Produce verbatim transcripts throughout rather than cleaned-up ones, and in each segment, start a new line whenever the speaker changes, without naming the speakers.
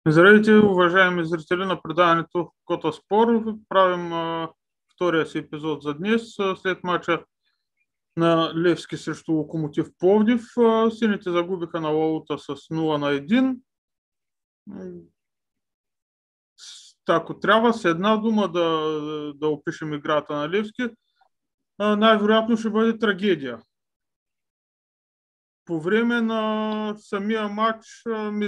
Здравейте, уважаеми зрители на предаването Кота Спор. Правим а, втория си епизод за днес. А, след мача на Левски срещу Локомотив Пловдив, а, сините загубиха на Лаута с нула на един. Ако трябва с една дума да, да опишем играта на Левски, а, най-вероятно ще бъде трагедия. По време на самия матч а, ми,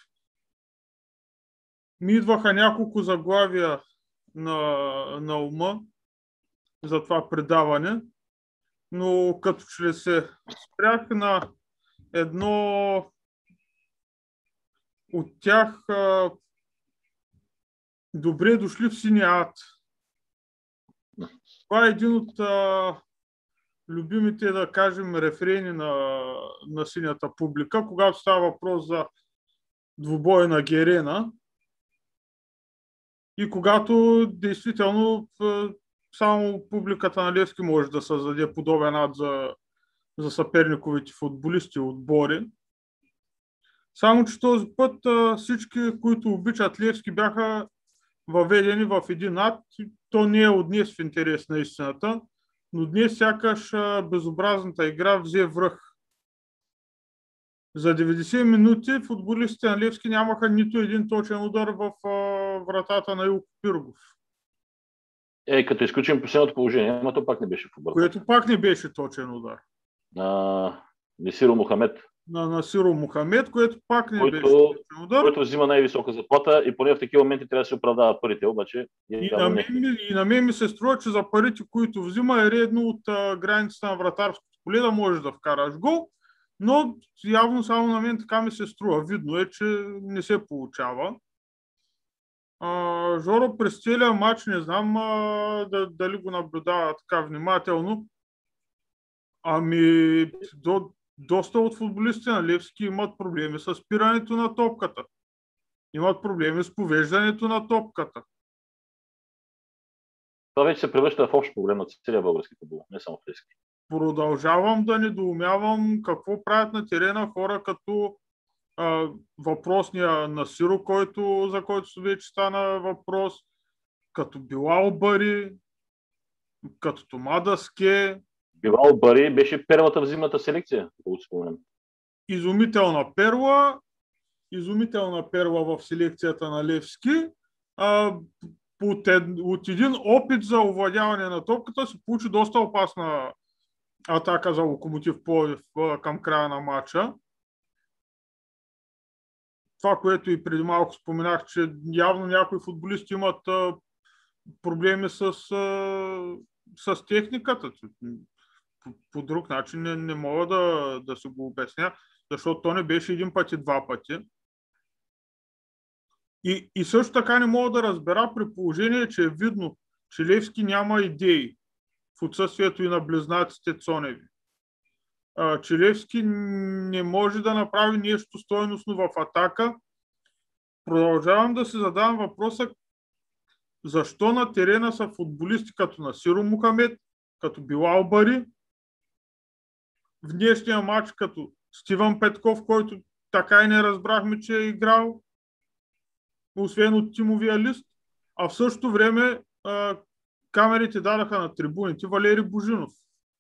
ми идваха няколко заглавия на, на ума за това предаване, но като че ли се спрях на едно от тях. а, Добре дошли в синия ад. Това е един от а, любимите, да кажем, рефрени на, на синята публика, когато става въпрос за двубой на Герена и когато действително в, само публиката на Левски може да създаде подобен ад за, за съперниковите футболисти отбори. Само че този път а, всички, които обичат Левски, бяха въведени в един ад. То не е от днес в интерес на истината, но днес сякаш а, безобразната игра взе връх. За деветдесет минути футболистите на Левски нямаха нито един точен удар в а, вратата на Илко Пиргов.
Е, като изключим последното положение, ама то пак не беше футбол.
Което пак не беше точен удар.
На Несиро Мохамед.
На Насиро Мохамед, което пак не
който,
беше точен удар.
Който взима най-висока заплата и поне в такива моменти трябва да се оправдават парите, обаче
и на, мен, и на мен ми се струва, че за парите, които взима, е редно от а, границата на вратарското поле да можеш да вкараш гол, но явно само на мен така ми се струва. Видно е, че не се получава. А, Жоро през целия матч, не знам а, да, дали го наблюдава така внимателно, ами до, доста от футболистите на Левски имат проблеми с спирането на топката. Имат проблеми с повеждането на топката.
Това вече се превръща в общ проблем на целия български футбол, не само в Левски.
Продължавам да недоумявам какво правят на терена хора като а, въпросния Насиро, който, за който вече стана въпрос, като Билал Бари, като Тома Даске.
Билал Бари беше перлата в зимната селекция, ако го спомням.
Изумителна перла, изумителна перла в селекцията на Левски. А, от, ед, от един опит за овладяване на топката се получи доста опасна атака за Локомотив Пловдив към края на матча. Това, което и преди малко споменах, че явно някои футболисти имат а, проблеми с, а, с техниката. По, по друг начин не, не мога да, да се го обясня, защото то не беше един път и два пъти. И, и също така не мога да разбера, при положение, че е видно, че Левски няма идеи в отсъствието и на близнаците Цоневи. А, че Левски не може да направи нещо стойностно в атака. Продължавам да се задавам въпроса, защо на терена са футболисти като Насиро Мохамед, като Билал Бари, в днешния матч като Стивън Петков, който така и не разбрахме, че е играл, освен от тимовия лист, а в същото време а, камерите дадаха на трибуните Валери Божинов.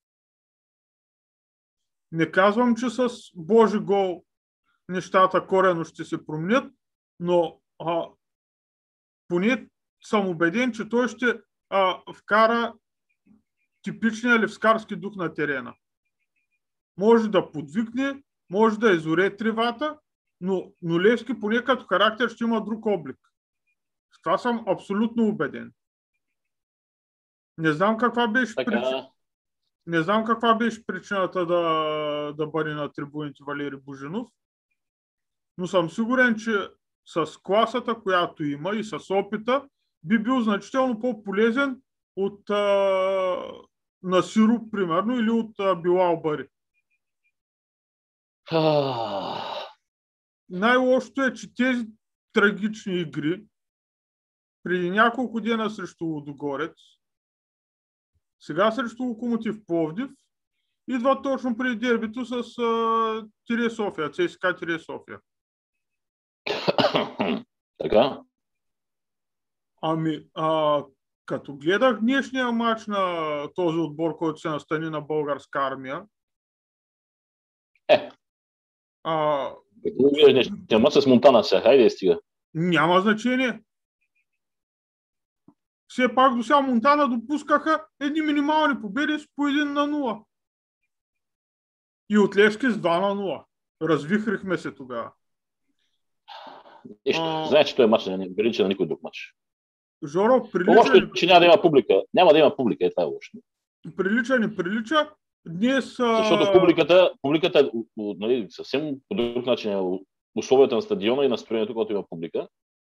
Не казвам, че с Божи гол нещата коренно ще се променят, но а, поне съм убеден, че той ще а, вкара типичния левскарски дух на терена. Може да подвикне, може да изоре тревата, но, но Левски поне като характер ще има друг облик. В това съм абсолютно убеден. Не знам каква беше причината. Не знам каква беше причината да, да бъде на трибуните Валери Божинов, но съм сигурен, че с класата, която има и с опита, би бил значително по-полезен от а, Насиро, примерно, или от а, Билал Бари. Най-лошото е, че тези трагични игри преди няколко дена срещу Лудогорец, сега срещу Локомотив Пловдив, идва точно преди дербито с а, Тире София, ЦСКА Тире София.
Така?
Ами, а, като гледах днешния матч на този отбор, който се настани на Българска армия,
Е,
а,
като гледаш днешния матч с Монтана сега, хайде стига.
няма значение. Все пак до сега Монтана допускаха едни минимални победи с по един на нула. И от Левски с два на нула. Развихрихме се тогава.
Нищо.
А...
Знаеш, че този матч не прилича на никой друг матч.
Жоро, прилича...
Лошо, че няма да има публика. Няма да има публика, е това е лошо.
Прилича, не прилича. Днес... А...
Защото публиката, публиката нали, съвсем по друг начин е условията на стадиона и настроението, когато има публика.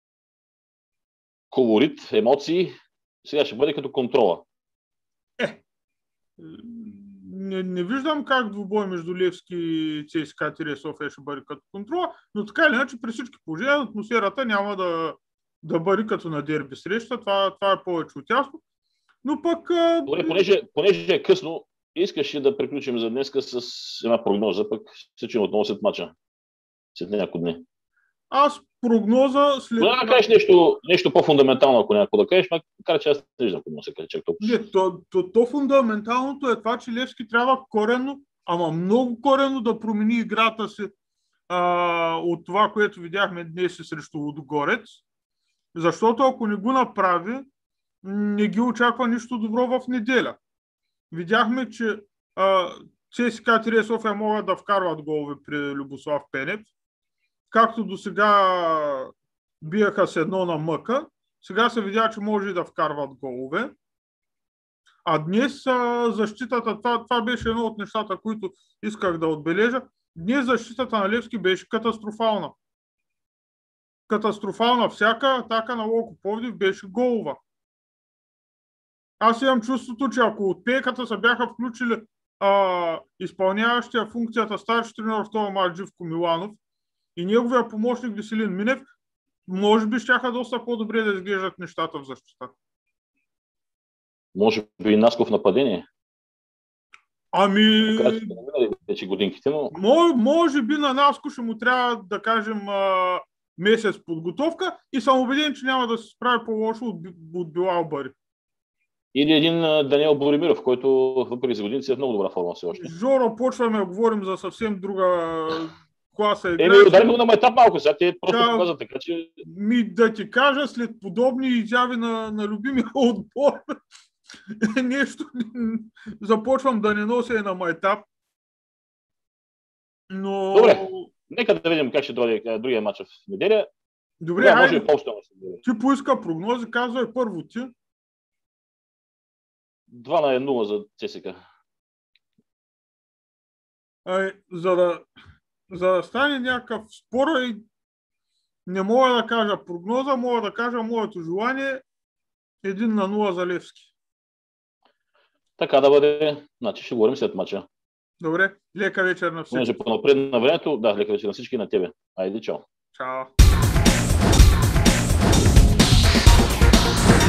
Колорит, емоции. Сега ще бъде като контрола.
Е, не, не виждам как двубой между Левски и ЦСКА София ще бъде като контрола, но така или иначе при всички положения атмосферата няма да, да бъде като на дерби среща. Това, това е повече от ясно. Но пък...
Добре, понеже, понеже е късно, искаш ли да приключим за днеска с една прогноза, пък се чуем отново след мача. След няколко дни.
Аз прогноза след...
Да, да кажеш нещо, нещо по-фундаментално, ако някакво да кажеш, макар че аз не виждам какво се каже чак толкова.
Не, то, то, то фундаменталното е това, че Левски трябва коренно, ама много коренно да промени играта си а, от това, което видяхме днес срещу Лудогорец. Защото ако не го направи, не ги очаква нищо добро в неделя. Видяхме, че ЦСКА София могат да вкарват голове при Любослав Пенев. Както до сега биеха с едно на мъка, сега се видя, че може и да вкарват голове. А днес а, защитата, това, това беше едно от нещата, които исках да отбележа. Днес защитата на Левски беше катастрофална. Катастрофална. Всяка атака на Локо Пловдив беше голова. Аз имам чувството, че ако от пейката се бяха включили а, изпълняващия функцията старши тренер в този мач Живко Миланов и неговия помощник Веселин Минев, може би щяха доста по-добре да изглеждат нещата в защита.
Може би и Насков нападение.
Ами...
Вече годинките, но...
Може, може би на Наско ще му трябва да кажем а, месец подготовка и съм убеден, че няма да се справи по-лошо от, от Билал Бари.
Или един Даниел Боримиров, който въпреки за годиници е в много добра форма все още.
Жоро, почваме да говорим за съвсем друга класа игра.
Еми, удари го на майтап малко, сега те просто
да,
показват така, че...
Ми да ти кажа, след подобни изяви на, на любимия отбор, нещо започвам да не нося и на майтап. Но...
Добре, нека да видим как ще дойде другия матч в неделя.
Добре,
да,
хайде,
може
ти поиска прогнози, казвай първо ти.
два на нула за ЦСКА.
Ай, за, да, за да стане някакъв спор, не мога да кажа прогноза, мога да кажа моето желание един на нула за Левски.
Така да бъде. Значи ще говорим след мача.
Добре, лека вечер на всички.
Понеже по-напред на времето, да, лека вечер на всички и на тебе. Айде, чао.
Чао.